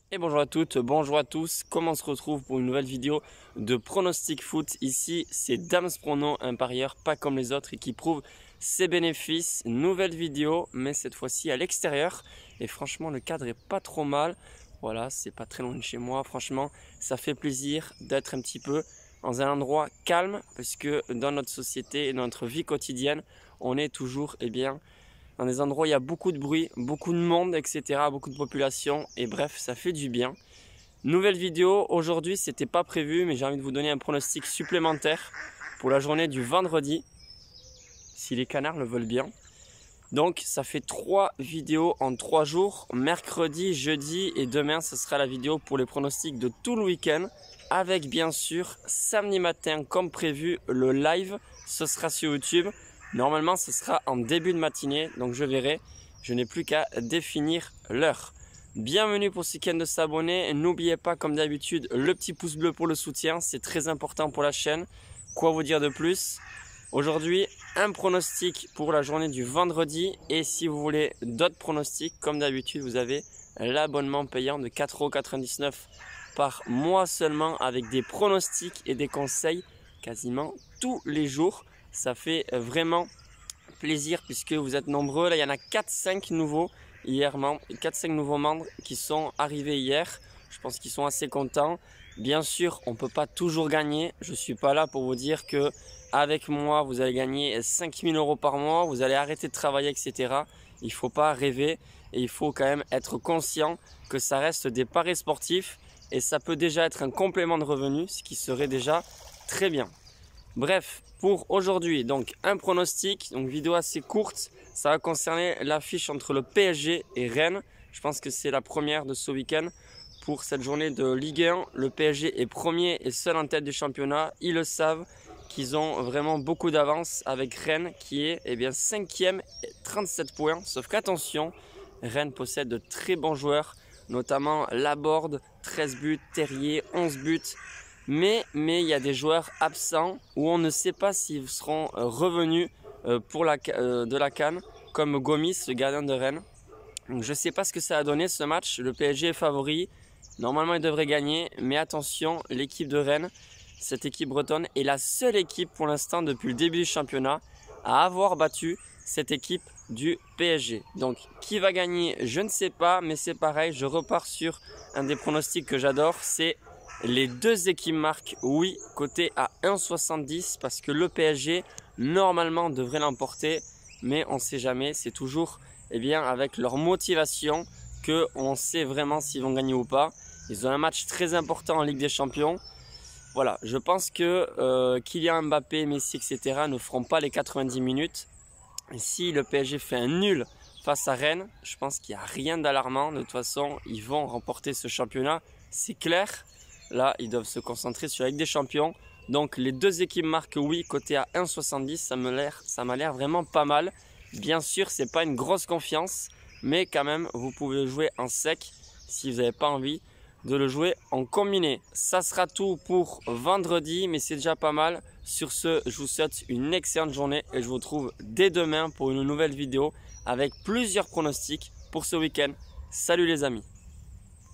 Et bonjour à toutes, bonjour à tous, comment on se retrouve pour une nouvelle vidéo de pronostic foot. Ici c'est Dams Prono, un parieur pas comme les autres et qui prouve ses bénéfices. Nouvelle vidéo mais cette fois-ci à l'extérieur et franchement le cadre est pas trop mal. Voilà, c'est pas très loin de chez moi, franchement ça fait plaisir d'être un petit peu dans un endroit calme parce que dans notre société et dans notre vie quotidienne on est toujours dans des endroits où il y a beaucoup de bruit, beaucoup de monde, etc., beaucoup de population, et bref, ça fait du bien. Nouvelle vidéo, aujourd'hui, c'était pas prévu, mais j'ai envie de vous donner un pronostic supplémentaire pour la journée du vendredi, si les canards le veulent bien. Donc, ça fait 3 vidéos en 3 jours, mercredi, jeudi et demain, ce sera la vidéo pour les pronostics de tout le week-end, avec bien sûr, samedi matin, comme prévu, le live, ce sera sur YouTube. Normalement, ce sera en début de matinée, donc je verrai. Je n'ai plus qu'à définir l'heure. Bienvenue pour ceux qui viennent de s'abonner. N'oubliez pas, comme d'habitude, le petit pouce bleu pour le soutien. C'est très important pour la chaîne. Quoi vous dire de plus? Aujourd'hui, un pronostic pour la journée du vendredi. Et si vous voulez d'autres pronostics, comme d'habitude, vous avez l'abonnement payant de 4,99 € par mois seulement, avec des pronostics et des conseils quasiment tous les jours. Ça fait vraiment plaisir puisque vous êtes nombreux. Là, il y en a 4-5 nouveaux hier, 4-5 nouveaux membres qui sont arrivés hier. Je pense qu'ils sont assez contents. Bien sûr, on ne peut pas toujours gagner. Je ne suis pas là pour vous dire que avec moi, vous allez gagner 5 000 € par mois. Vous allez arrêter de travailler, etc. Il ne faut pas rêver et il faut quand même être conscient que ça reste des paris sportifs et ça peut déjà être un complément de revenus, ce qui serait déjà très bien. Bref, pour aujourd'hui, donc un pronostic, donc vidéo assez courte, ça va concerner l'affiche entre le PSG et Rennes. Je pense que c'est la première de ce week-end pour cette journée de Ligue 1. Le PSG est premier et seul en tête du championnat. Ils le savent qu'ils ont vraiment beaucoup d'avance avec Rennes qui est 5e et 37 points. Sauf qu'attention, Rennes possède de très bons joueurs, notamment Laborde, 13 buts, Terrier, 11 buts. Mais il y a des joueurs absents où on ne sait pas s'ils seront revenus de la CAN, comme Gomis, le gardien de Rennes. Donc je ne sais pas ce que ça a donné ce match. Le PSG est favori. Normalement, il devrait gagner. Mais attention, l'équipe de Rennes, cette équipe bretonne, est la seule équipe pour l'instant depuis le début du championnat à avoir battu cette équipe du PSG. Donc qui va gagner, je ne sais pas. Mais c'est pareil, je repars sur un des pronostics que j'adore. C'est les deux équipes marquent, oui, coté à 1,70 parce que le PSG normalement devrait l'emporter, mais on ne sait jamais. C'est toujours avec leur motivation qu'on sait vraiment s'ils vont gagner ou pas. Ils ont un match très important en Ligue des Champions. Voilà, je pense que Kylian Mbappé, Messi, etc. ne feront pas les 90 minutes. Et si le PSG fait un nul face à Rennes, je pense qu'il n'y a rien d'alarmant. De toute façon, ils vont remporter ce championnat, c'est clair. Là, ils doivent se concentrer sur la Ligue des Champions. Donc, les deux équipes marquent oui, côté à 1,70. Ça m'a l'air vraiment pas mal. Bien sûr, ce n'est pas une grosse confiance. Mais quand même, vous pouvez jouer en sec si vous n'avez pas envie de le jouer en combiné. Ça sera tout pour vendredi, mais c'est déjà pas mal. Sur ce, je vous souhaite une excellente journée et je vous retrouve dès demain pour une nouvelle vidéo avec plusieurs pronostics pour ce week-end. Salut les amis!